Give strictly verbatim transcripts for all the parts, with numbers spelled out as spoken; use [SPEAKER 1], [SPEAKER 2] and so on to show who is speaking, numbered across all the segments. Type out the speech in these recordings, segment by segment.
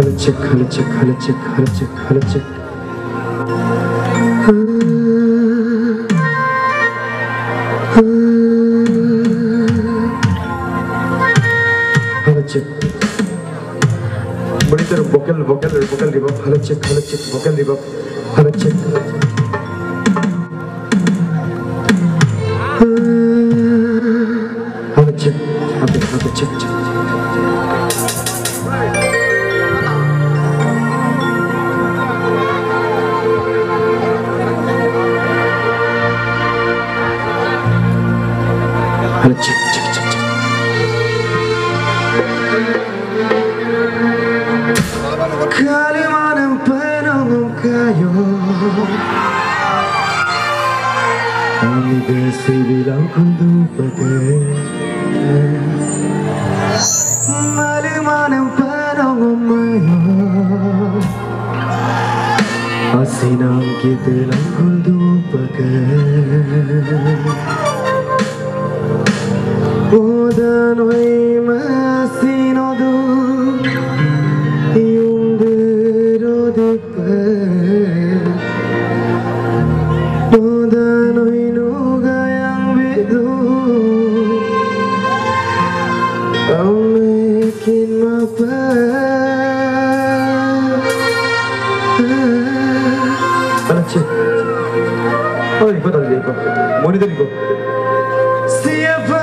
[SPEAKER 1] check, color check, color check, color check, color check. Color check. Monitor vocal, vocal, vocal reverb. Color check, color check, vocal reverb. Color check. Color check. Okay, okay, check, check. Hello, check, check, check, check. Kalimantan penanggung kayu, kami desi bilang kundu pakai. Kalimantan penanggung mayu, asinam kita bilang kundu pakai. Oda noi masino do yung bero de pe Oda noi nuga yang bedu I'll make it my bed Anak cik Oh ini betul dia ikut Monitor ikut Siapa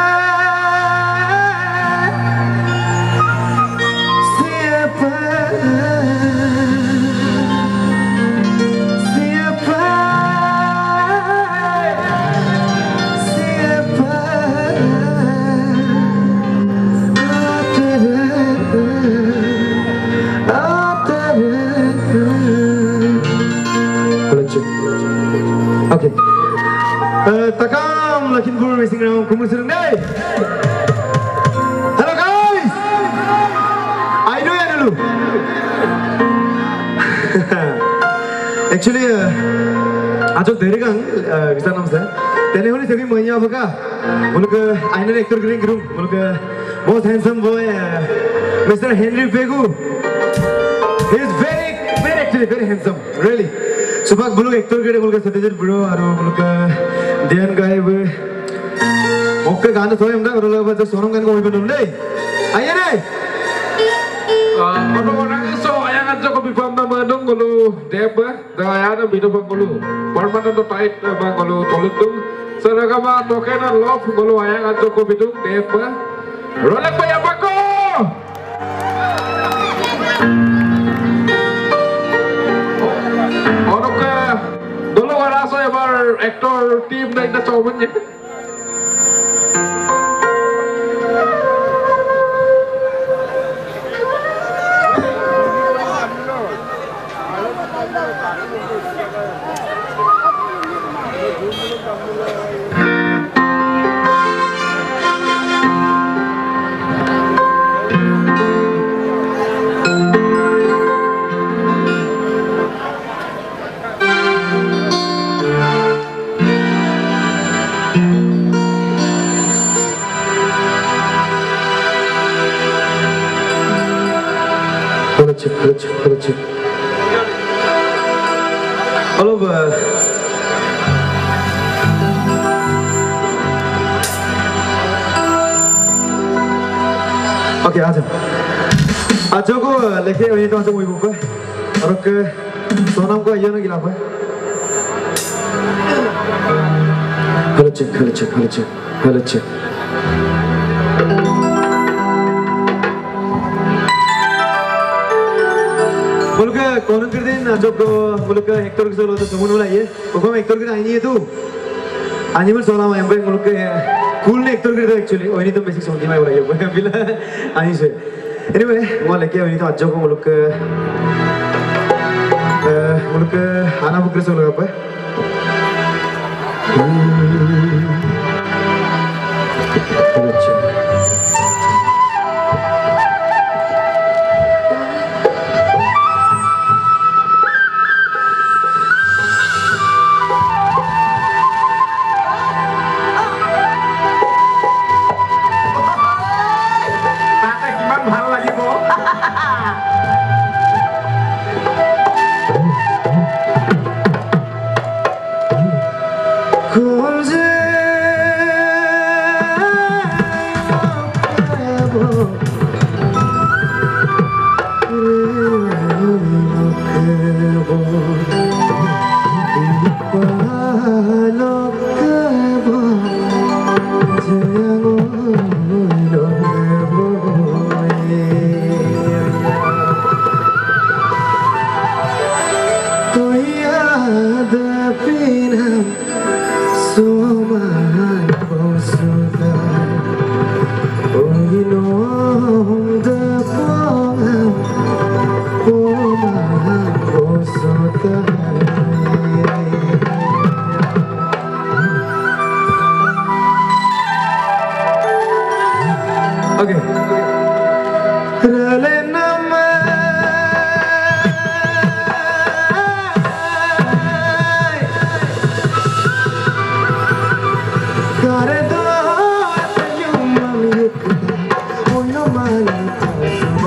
[SPEAKER 1] Okay. Uh, takam Lakhimpur racing ground kumur sedang deh. Hello guys. I do ya dulu. Actually, ajok dari kan bisa nama saya. Tene honi sebi mahnya apa kah? Muluk aina actor green groom. Muluk most handsome boy, Mister Henry Pegu. He is very, very actually very handsome, really. Subak bulu actor ke muluk Satyajit bro, aru muluk Dian guy be. Oke गाना सोए हमने करो लगा बस सोनम गान को भी बनूं ले. आइए ने.
[SPEAKER 2] Orang-orang itu ayang aja kopi pamba mandung kalau deba, dah ayana bido pangkulu. Permana tu tight pangkulu tolut tu. Seragam apa tokena love kalau ayang aja kopi tu deba. Rolek payah bako. Orang ke dulu orang saya bar aktor tim dari dah cobanya.
[SPEAKER 1] 그렇지, 그렇지, 그렇지. All over. Okay, आजा. आज जो को लेके वही तो आज वही book है. और के सोनम को ये ना गिला है. 그렇지, 그렇지, 그렇지, 그렇지. मुल्क कौन कर दें ना जब मुल्क एक्टर के सोलो तो कौन वाला ये वो हम एक्टर के नहीं है तो आनिमल सोला में एम्बे मुल्क कूल ने एक्टर कर दे एक्चुअली वो नहीं तो बेसिक सोनी में वाला ये वो बिला आनी से anyway वो लेके वो नहीं तो आज जो को मुल्क मुल्क आना बुक कर सोलो आप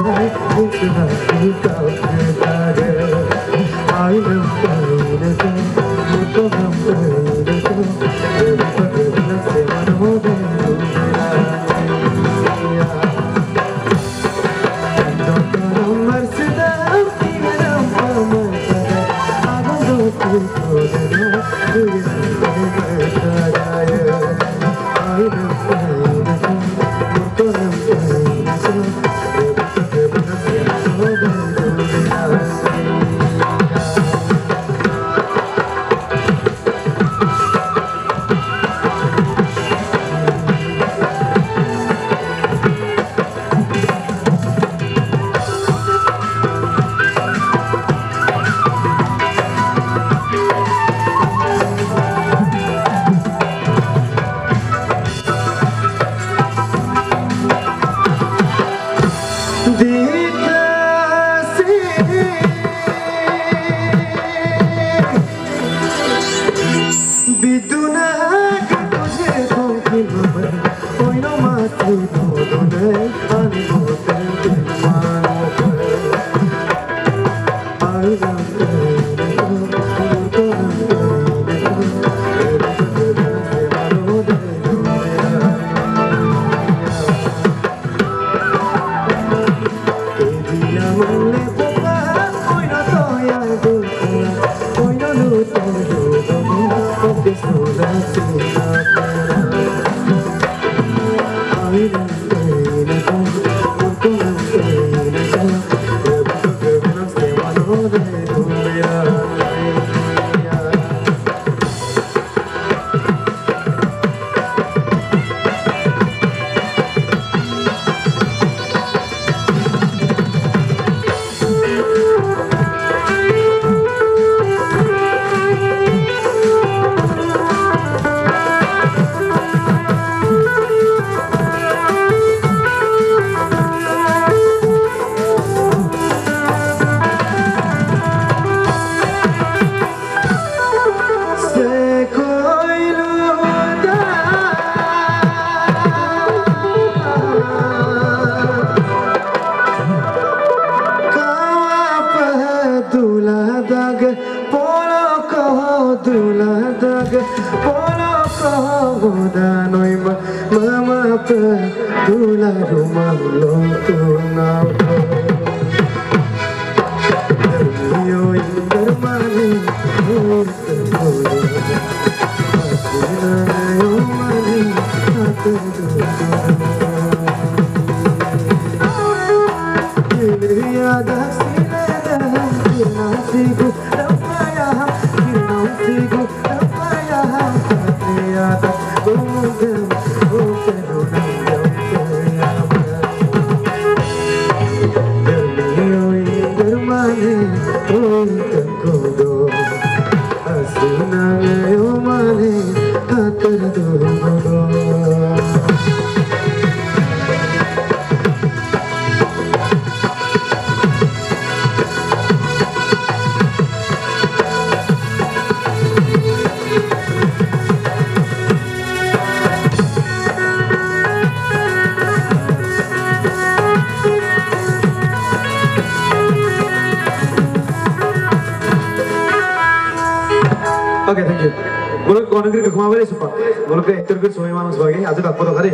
[SPEAKER 1] Oke, thank you. Boleh kau negeri kemana boleh sumpah. Boleh ke ekor ke semua mana sebagai. Aja tak foto kali.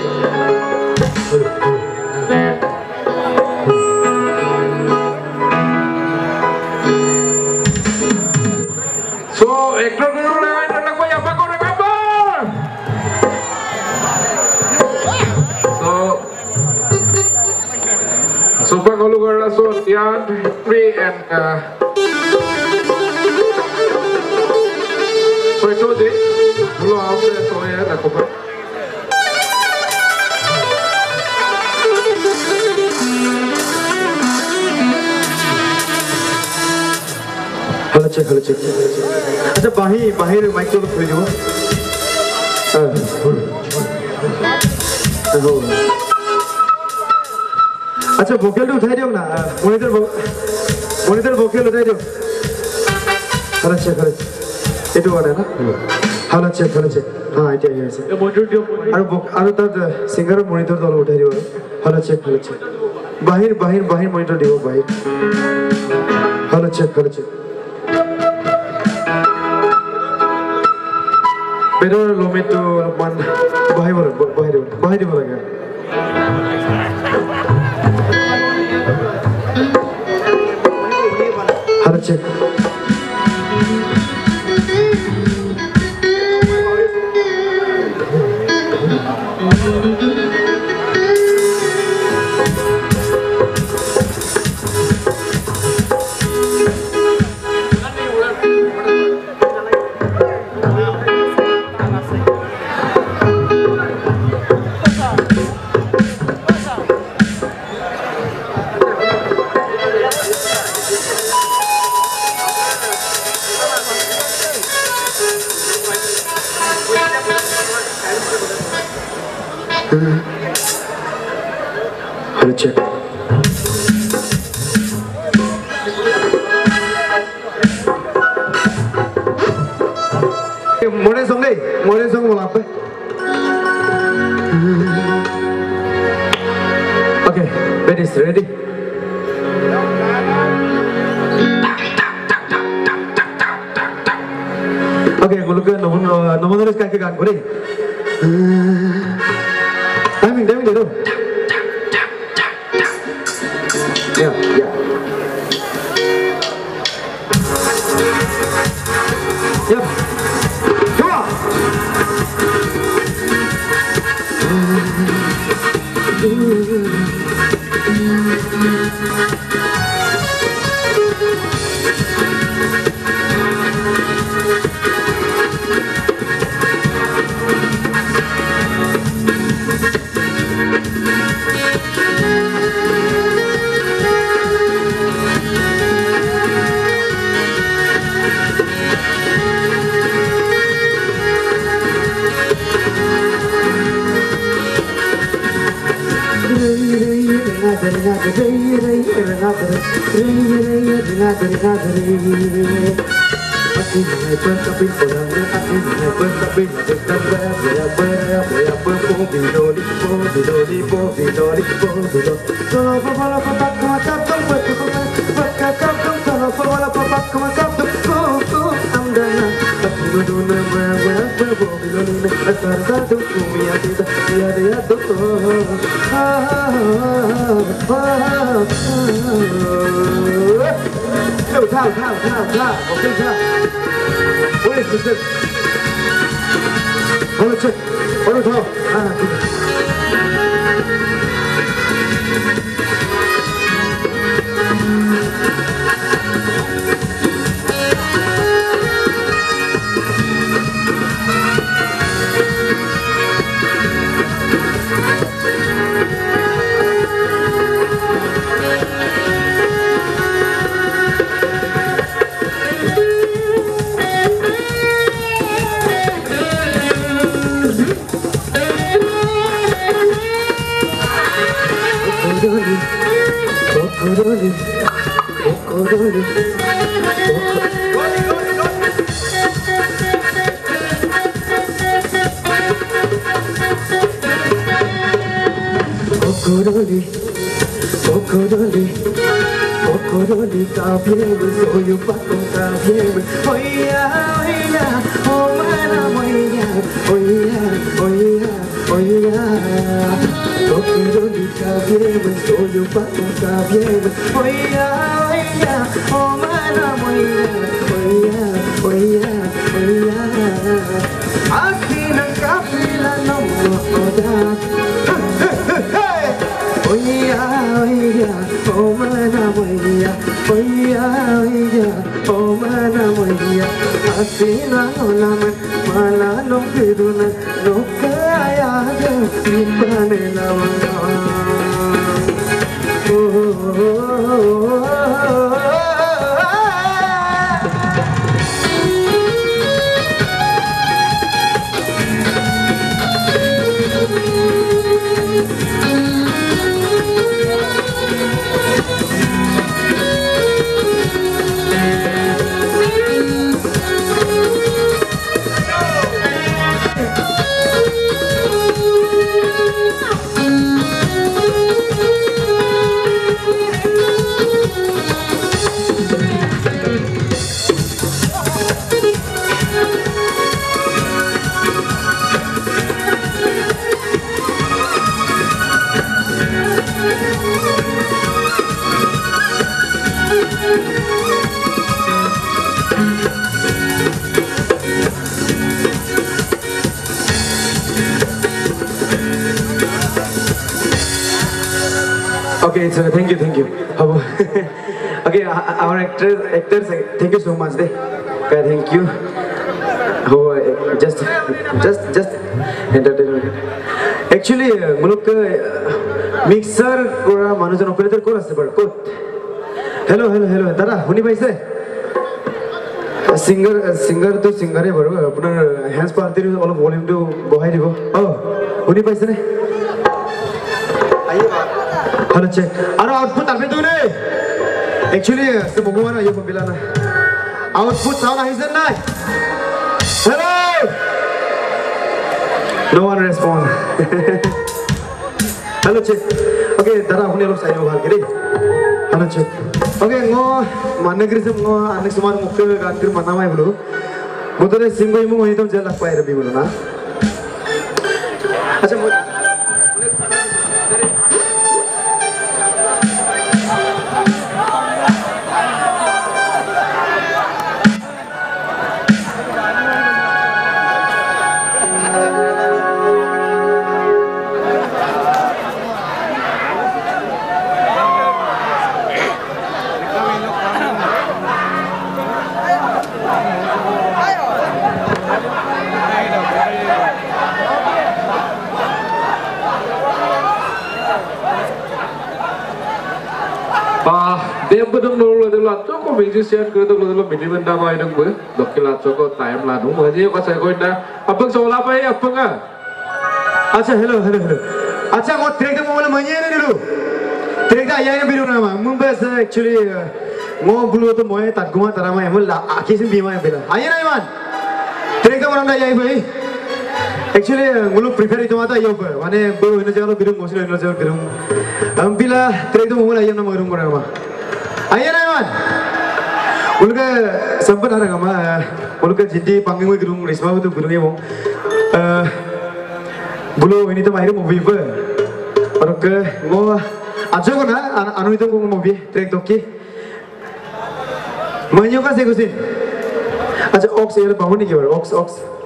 [SPEAKER 2] So ekor ke orang lain nak kau apa kau nak apa? So sumpah kau lu kerana so Tian, Pri and uh, so itu je, dulu aku dah so ya nak kau.
[SPEAKER 1] Hello check, hello check. अच्छा बाही बाहर mic तो खोल दो। अच्छा vocal तो उठाई दो ना मॉनिटर मॉनिटर वोकल उठाई दो। hello check, hello check. itu ada na? hello check, hello check. हाँ आइडिया है ऐसे।
[SPEAKER 2] ये मॉनिटर जो
[SPEAKER 1] आरु आरु तब सिंगर मॉनिटर तो उठाई दो। hello check, hello check. bahir bahir bahir monitor deo bahir hello check hello check bedor lometo man bahir bahir bahir bahir lage hello check hello check modern song deh modern song mau apa okay ready ready okay kalau ke nomor nomor nulis kayak kan boleh timing timing dulu ya ya yep come on Aku mulai berkabin orangnya aku mulai berkabin berkabin berkabin berkabin bidoli bidoli bidoli bidoli kalau pala papak macam berkabin berkabin kalau pala papak macam aku amdana aku berduna berkabin bidoli asal satu kumia kita dia dia tu Thao thao thao thao ok thao ôi được được ôi chết ôi thao à Kokoroli, kokoroli, kokoroli, kokoroli, kokoroli, kabiyewe soyu pakon kabiyewe, oya oya, omana oya, oya oya oya. Kokoroli kabiyewe soyu pakon kabiyewe oya oya omana oya oya oya oya asinang kapila nomo oda oya oya omana oya oya oya omana oya asinang olaman malanong kirunan nokaya simpane lamang Okay, so thank you, thank you. Okay, our actors, actors, thank you so much. They, okay, thank you. Oh, just, just, just entertainment. Actually, muluk mixer kora manujan operator kora se bar kot. Hello, hello, hello. Dada, huni bhai se. Singer, singer to singer hai baro. Apna hands par diri all volume to bohai dibo. Oh, huni bhai se ne. Hello, check. Aro output alpe tu ne. Actually, se bhagwan ayo pambila na. Output sound ahisan na. Hello. No one respond. Hello, check. Okay, dara huni lo sai lo bhal kiri. Hello, check. Okay, ngo manne kiri se ngo anek sumar mukke gan kiri mana mai bolu. Motore singo imu hitam jela pai rabi bolu na. Acha mo. Dia bedung dulu adalah cukup musician kita dulu adalah minimal nama itu ber, dokilah cukup time lah dong. Aja kau saya kau indah, abang soal apa ya abang ah? Acha, hello, hello, hello. Acha, kau track tu mau mana ni dulu? Track tu ayah yang biru nama. Mumbai se actually, mau bulu tu mau tak guma terama yang mula akisin bima yang bila. Ayah ni man. Track tu orang dah ayah boy. Actually, mulu prefer itu mata ayah boy. Mana bulu ini jangan biru, musuh ini jangan biru. Ampila track tu mau ayah nama biru nama. Ayah Naiman, ulga sempat ada kama, ulga jadi panggung gerung, risma itu gerungnya mau, bulu ini tuh mahir movie ber, ulga mau aja kok na, anu itu mau movie, track toki, mana yang kasih kusin, aja ox ya, bangun nih kira, ox ox.